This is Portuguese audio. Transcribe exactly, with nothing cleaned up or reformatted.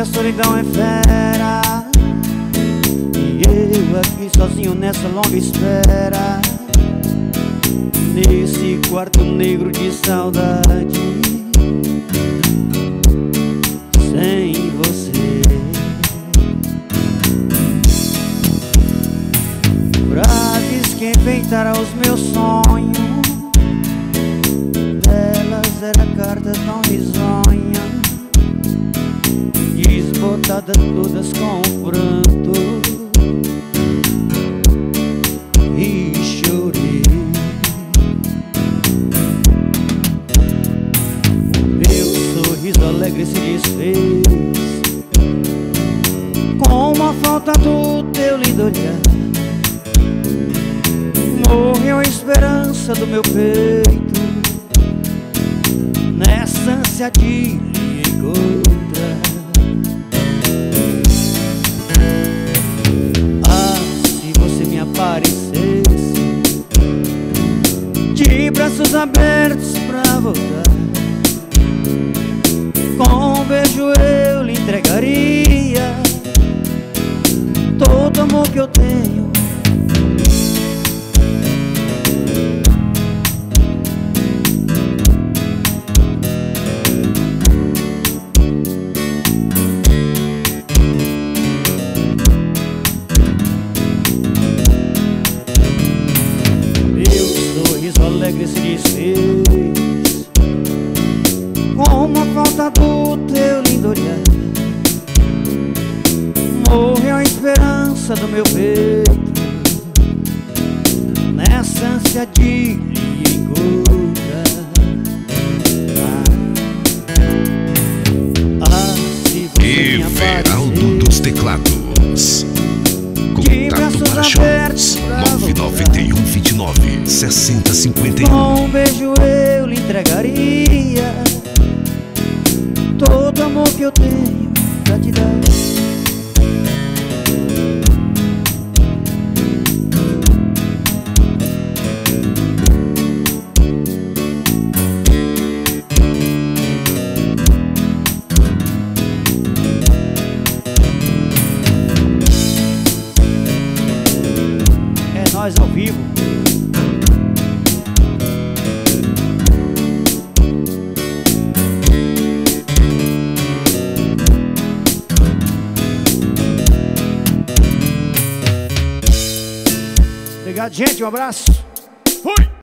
a solidão é fera, e eu aqui sozinho nessa longa espera, nesse quarto negro de saudade, sem você. Frases que enfeitaram os meus sonhos, delas era carta tão risonha, desbotadas todas com pranto, e chorei. Meu sorriso alegre se desfez com a falta do teu lindo olhar. Morreu a esperança do meu peito nessa ânsia de lhe encontrar. Ah, se você me aparecesse de braços abertos pra voltar, com um beijo eu lhe entregaria todo o amor que eu tenho. Alegre se desfez com a falta do teu lindo olhar. Morreu a esperança do meu peito nessa ânsia de lhe encontrar. Ah, se você me Everaldo dos Teclados. Contato para shows nove nove um, vinte e nove, sessenta, cinquenta e um. Com um beijo eu lhe entregaria todo o amor que eu tenho pra te dar. Nós ao vivo. Obrigado, gente. Um abraço. Fui.